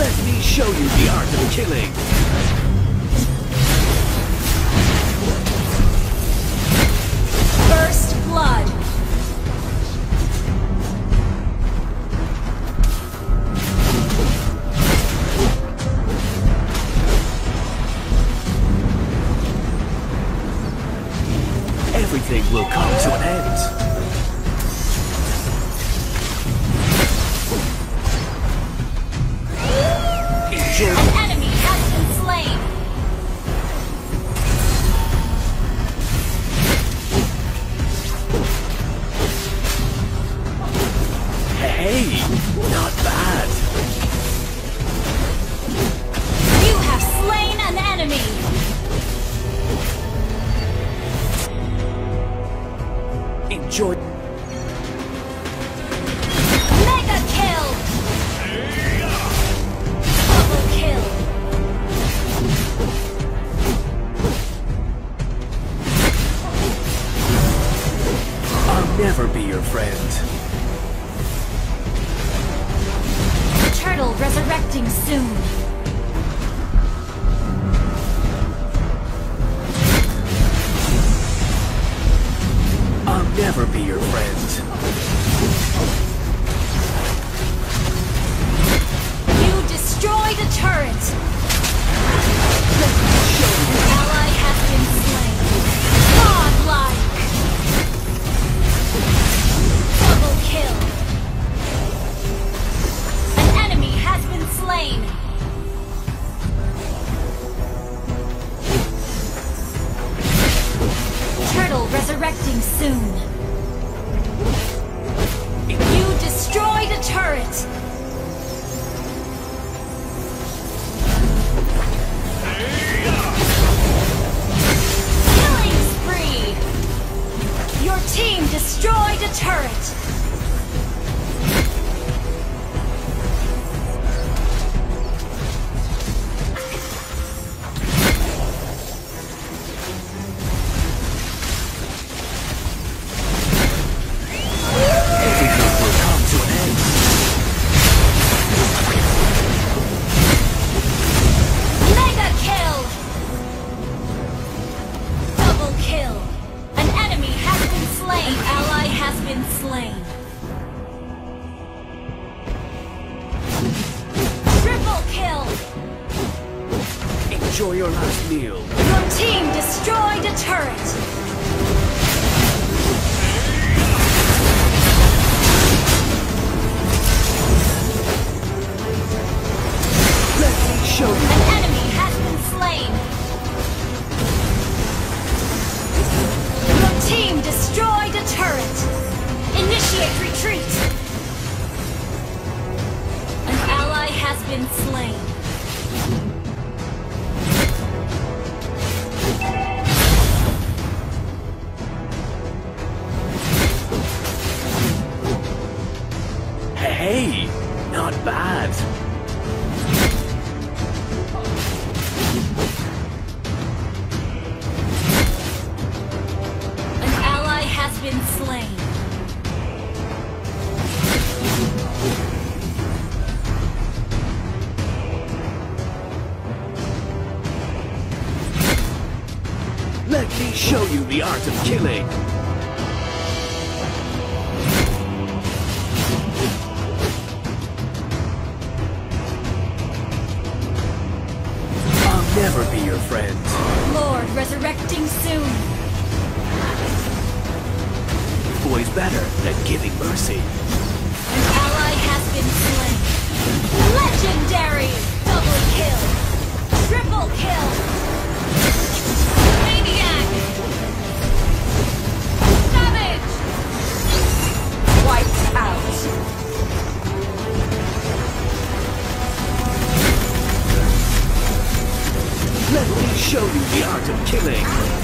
Let me show you the art of killing. First blood. Everything will come to an end. Enjoy. An enemy has been slain. Hey, not bad. You have slain an enemy. Enjoy. Mega kill. Double kill. I'll never be your friend. Turtle resurrecting soon. I'll never be your friend. You destroyed a turret. An ally has been slain. Godlike. Double kill. An enemy has been slain. Turtle resurrecting soon. You destroyed a turret. Killing spree. Your team destroyed a turret. Everything will come to an end. Mega kill. Double kill. An enemy has been slain. An ally has been slain. Triple kill. Enjoy your last meal. Your team destroyed a turret. Let me show you. An enemy has been slain. Your team destroyed a turret. Initiate retreat. An ally has been slain. Hey, not bad. An ally has been slain. Let me show you the art of killing. I'll never be your friend. Lord resurrecting soon. Always better than giving mercy. An ally has been slain. Legendary! Double kill. Triple kill. Maniac! Savage! Wiped out. Let me show you the art of killing.